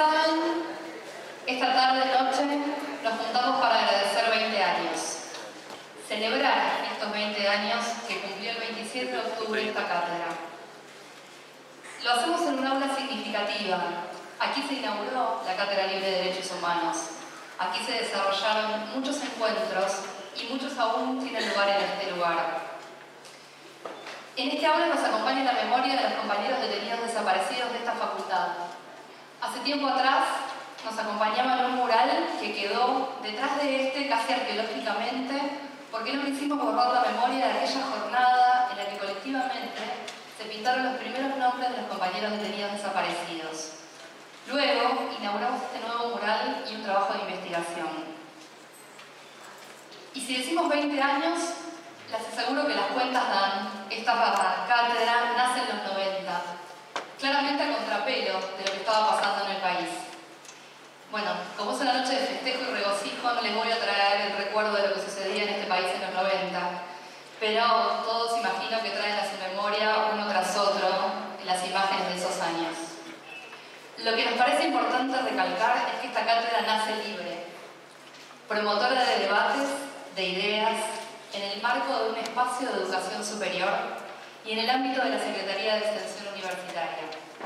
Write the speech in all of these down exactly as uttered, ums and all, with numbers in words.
saben, esta tarde-noche nos juntamos para agradecer veinte años. Celebrar estos veinte años que cumplió el veintisiete de octubre esta cátedra. Lo hacemos en un aula significativa. Aquí se inauguró la Cátedra Libre de Derechos Humanos. Aquí se desarrollaron muchos encuentros y muchos aún tienen lugar en este lugar. En este aula nos acompaña la memoria de los compañeros detenidos desaparecidos de esta facultad. Hace tiempo atrás nos acompañaba en un mural que quedó detrás de este casi arqueológicamente, porque no quisimos borrar la memoria de aquella jornada en la que colectivamente se pintaron los primeros nombres de los compañeros detenidos desaparecidos. Luego inauguramos este nuevo mural y un trabajo de investigación. Y si decimos veinte años, les aseguro que las cuentas dan. Esta cátedra nace en los noventa, claramente a contrapelo de lo que estaba pasando en el país. Bueno, como es una noche de festejo y regocijo, no les voy a traer el recuerdo de lo que sucedía en este país en los noventa, pero todos imagino que traen a su memoria uno tras otro las imágenes de esos años. Lo que nos parece importante recalcar es que esta cátedra nace libre, promotora de debates, de ideas, en el marco de un espacio de educación superior y en el ámbito de la Secretaría de Extensión Universitaria.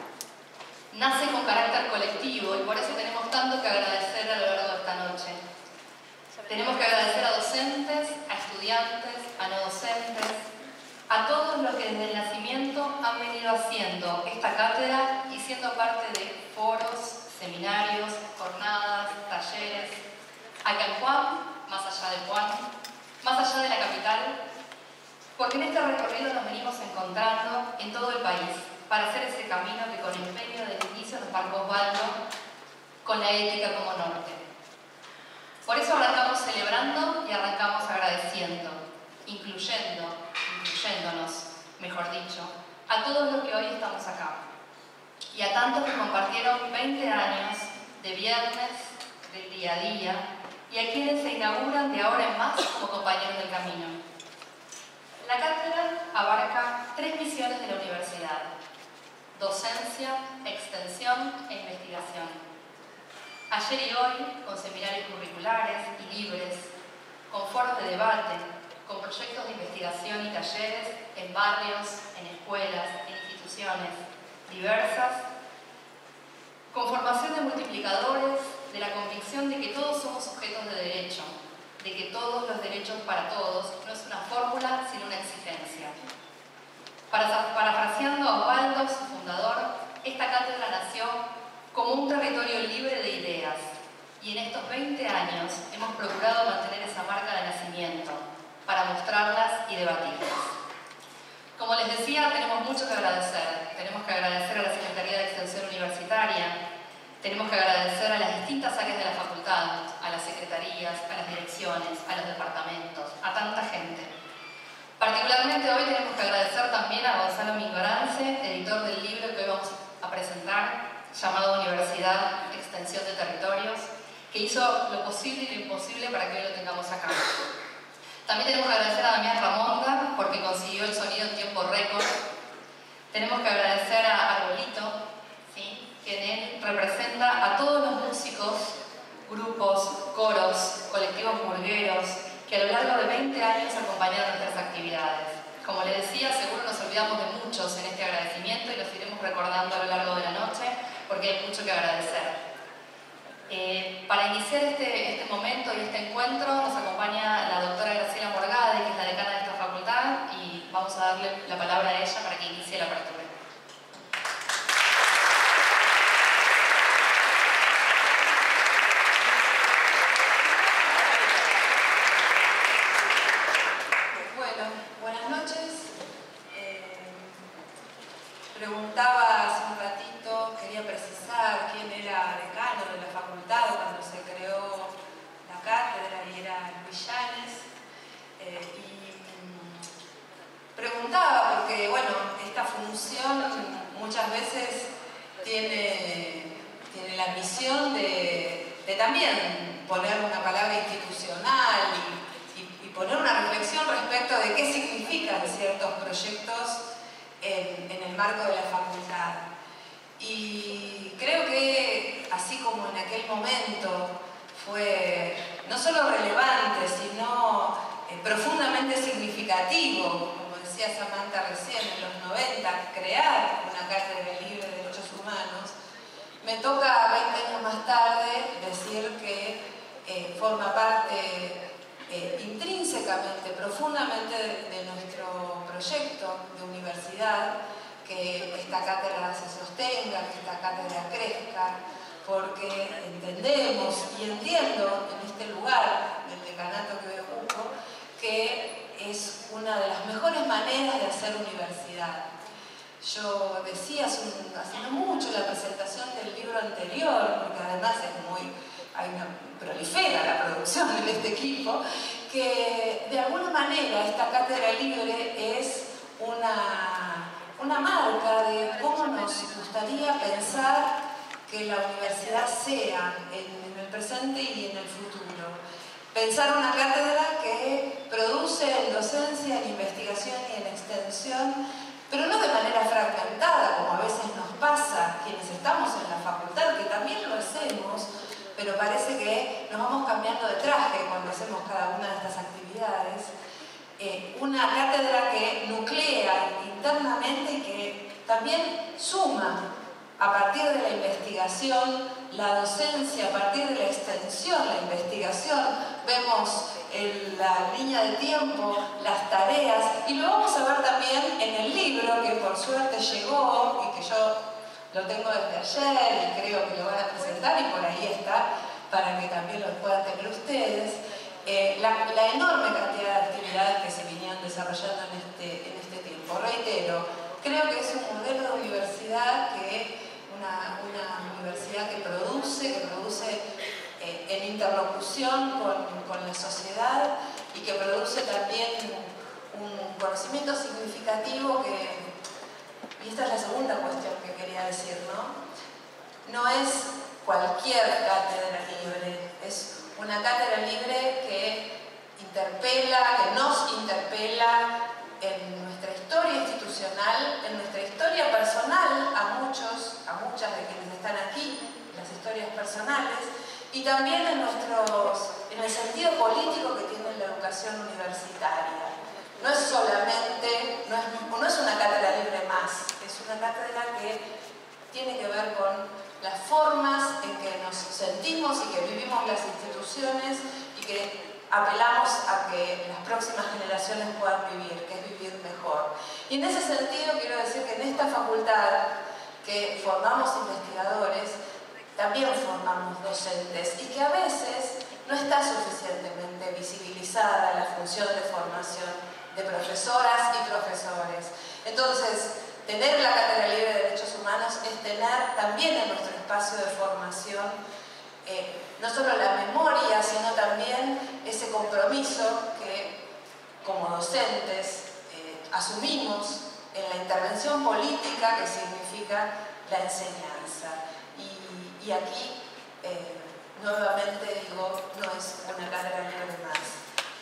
Nace con carácter colectivo y por eso tenemos tanto que agradecer a lo largo de esta noche. Tenemos que agradecer a docentes, a estudiantes, a no docentes, a todos los que desde el nacimiento han venido haciendo esta cátedra y siendo parte de foros, seminarios, jornadas, talleres, acá en Juan, más allá de Juan, más allá de la capital, porque en este recorrido nos venimos encontrando en todo el país para hacer ese camino que con empeño del inicio nos marcó Osvaldo, con la ética como norte. Por eso arrancamos celebrando y arrancamos agradeciendo, incluyendo, incluyéndonos, mejor dicho, a todos los que hoy estamos acá y a tantos que compartieron veinte años de viernes, del día a día, y a quienes se inauguran de ahora en más como compañeros del camino. La cátedra abarca tres misiones de la universidad: docencia, extensión e investigación. Ayer y hoy, con seminarios curriculares y libres, con foros de debate, con proyectos de investigación y talleres en barrios, en escuelas, en instituciones diversas, con formación de multiplicadores, de la convicción de que todos somos sujetos de derecho, de que todos los derechos para todos no es una fórmula, sino una exigencia. Parafraseando a Osvaldo, su fundador, esta cátedra nació como un territorio libre de ideas, y en estos veinte años hemos procurado mantener esa marca de nacimiento, para mostrarlas y debatirlas. Como les decía, tenemos mucho que agradecer. Tenemos que agradecer a la Secretaría de Extensión Universitaria, tenemos que agradecer a las distintas áreas de la facultad, a las secretarías, a las direcciones, a los departamentos, a tanta gente. Particularmente hoy tenemos que agradecer también a Gonzalo Mingorance, editor del libro que hoy vamos a presentar, llamado Universidad, Extensión de Territorios, que hizo lo posible y lo imposible para que hoy lo tengamos acá. También tenemos que agradecer a Damián Ramonda, porque consiguió el sonido en tiempo récord. Tenemos que agradecer a Arbolito, ¿sí?, que en él representa a todos los músicos, grupos, coros, colectivos murgueros, que a lo largo de veinte años acompañaron nuestras actividades. Como les decía, seguro nos olvidamos de muchos en este agradecimiento y los iremos recordando a lo largo de la noche, porque hay mucho que agradecer. Eh, para iniciar este, este momento y este encuentro nos acompaña la doctora Graciela Morgade, que es la decana de esta facultad, y vamos a darle la palabra a ella para que inicie la apertura. Preguntaba hace un ratito, quería precisar quién era decano de la facultad cuando se creó la cátedra y era Luis Llanes. Eh, y preguntaba porque, bueno, esta función muchas veces tiene, tiene la misión de, de también poner una palabra institucional y, y, y poner una reflexión respecto de qué significan ciertos proyectos En, en el marco de la facultad. Y creo que, así fue no solo relevante, sino eh, profundamente significativo, como decía Samantha recién, en los noventa, crear una cátedra libre de derechos humanos. Me toca veinte años más tarde decir que eh, forma parte eh, intrínsecamente, profundamente de, de nuestro proyecto de universidad, que esta cátedra se sostenga, que esta cátedra crezca, porque entendemos y entiendo en este lugar del decanato que ocupo que es una de las mejores maneras de hacer universidad. Yo decía hace, un, hace no mucho la presentación del libro anterior, porque además es muy, hay una prolifera la producción en este equipo, que de alguna manera esta cátedra libre es una, una marca de cómo nos gustaría pensar que la universidad sea en, en el presente y en el futuro. Pensar una cátedra que produce en docencia, en investigación y en extensión, pero no de manera fragmentada, como a veces nos pasa quienes estamos en la facultad, que también lo hacemos, pero parece que nos vamos cambiando de traje cuando hacemos cada una de estas actividades. Eh, una cátedra que nuclea internamente y que también suma a partir de la investigación, la docencia, a partir de la extensión, la investigación, vemos en la línea de tiempo las tareas y lo vamos a ver también en el libro que por suerte llegó y que yo lo tengo desde ayer y creo que lo van a presentar y por ahí está para que también lo puedan tener ustedes. Eh, la, la enorme cantidad de actividades que se vinieron desarrollando en este, en este tiempo. Reitero, creo que es un modelo de universidad que Una, una universidad que produce, que produce eh, en interlocución con, con la sociedad y que produce también un conocimiento significativo que, y esta es la segunda cuestión que quería decir, ¿no? No es cualquier cátedra libre, es una cátedra libre que interpela, que nos interpela en nuestra historia institucional, en nuestra historia personal, a muchos, a muchas de quienes están aquí, las historias personales, y también en, nuestros, en el sentido político que tiene la educación universitaria. No es solamente, no es, no es una cátedra libre más, es una cátedra que tiene que ver con las formas en que nos sentimos y que vivimos las instituciones y que apelamos a que las próximas generaciones puedan vivir, que es vivir mejor. Y en ese sentido quiero decir que en esta facultad que formamos investigadores, también formamos docentes y que a veces no está suficientemente visibilizada la función de formación de profesoras y profesores. Entonces, tener la Cátedra Libre de Derechos Humanos es tener también en nuestro espacio de formación eh, no solo la memoria, sino también ese compromiso que como docentes eh, asumimos en la intervención política que significa la enseñanza. Y, y aquí, eh, nuevamente digo, no es una cátedra libre más.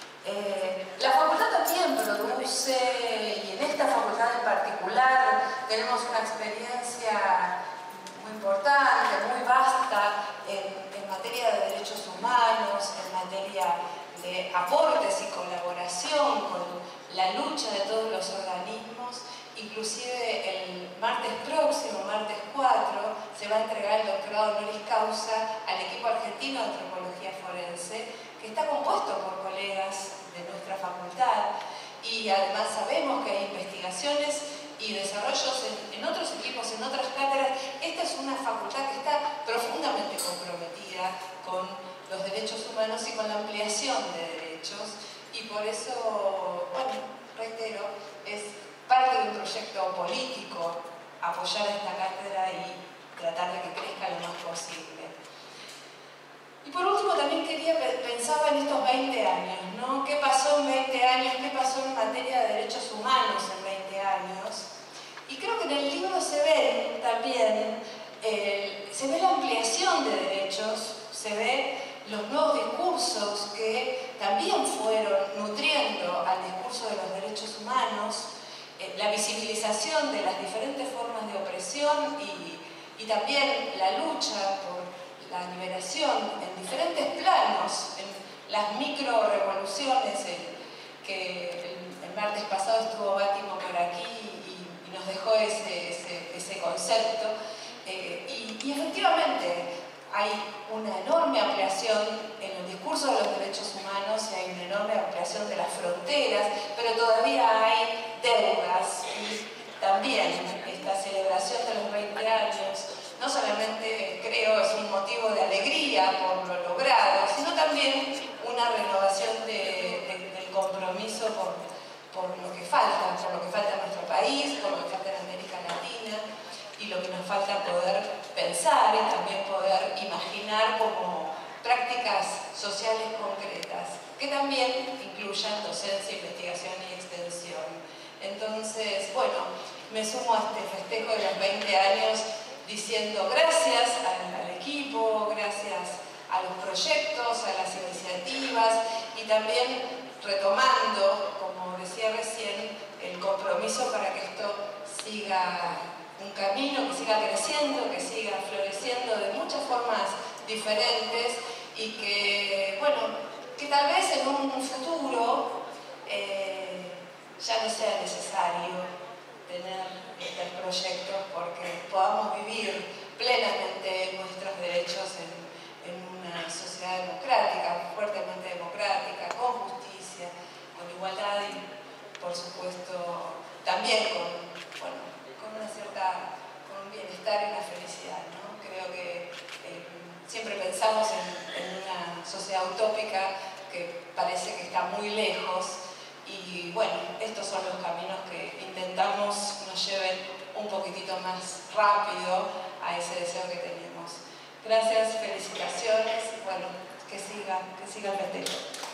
Eh, la facultad también produce, y en esta facultad en particular, tenemos una experiencia muy importante, muy vasta en, en materia de derechos humanos, en materia de aportes y colaboración con la lucha de todos los organismos. Inclusive el martes próximo, martes cuatro, se va a entregar el doctorado honoris causa al equipo argentino de antropología forense, que está compuesto por colegas de nuestra facultad, y además sabemos que hay investigaciones y desarrollos en, en otros equipos, en otras cátedras. Esta es una facultad que está profundamente comprometida con los derechos humanos y con la ampliación de derechos, y por eso, bueno, reitero, es parte de un proyecto político apoyar esta cátedra y tratar de que crezca lo más posible. Y por último también quería pensar en estos veinte años, ¿no? ¿Qué pasó en veinte años? ¿Qué pasó en materia de derechos humanos en veinte años? Y creo que en el libro se ve también, eh, se ve la ampliación de derechos, se ve los nuevos discursos que también fueron nutriendo al discurso de los derechos humanos, eh, la visibilización de las diferentes formas de opresión y, y también la lucha por la liberación en diferentes planos las micro revoluciones, el, que el, el martes pasado estuvo Bátimo por aquí y, y nos dejó ese, ese, ese concepto. Eh, y, y efectivamente hay una enorme ampliación en el discurso de los derechos humanos y hay una enorme ampliación de las fronteras, pero todavía hay deudas y también esta celebración de los veinte años no solamente creo es un motivo de alegría por lo logrado, sino también una renovación de, de, del compromiso por, por lo que falta, por lo que falta en nuestro país, por lo que falta en América Latina y lo que nos falta poder pensar y también poder imaginar como prácticas sociales concretas que también incluyan docencia, investigación y extensión. Entonces, bueno, me sumo a este festejo de los veinte años diciendo gracias al, al equipo, gracias a los proyectos, a las iniciativas y también retomando, como decía recién, el compromiso para que esto siga un camino, que siga creciendo, que siga floreciendo de muchas formas diferentes y que, bueno, que tal vez en un futuro eh, ya no sea necesario tener estos proyectos porque podamos vivir plenamente nuestros derechos en, en una sociedad democrática, fuertemente democrática, con justicia, con igualdad y, por supuesto, también con, bueno, con una cierta, con un bienestar y una felicidad, ¿no? Creo que eh, siempre pensamos en, en una sociedad utópica que parece que está muy lejos. Y bueno, estos son los caminos que intentamos nos lleven un poquitito más rápido a ese deseo que tenemos. Gracias, felicitaciones, bueno, que siga, que siga el festejo.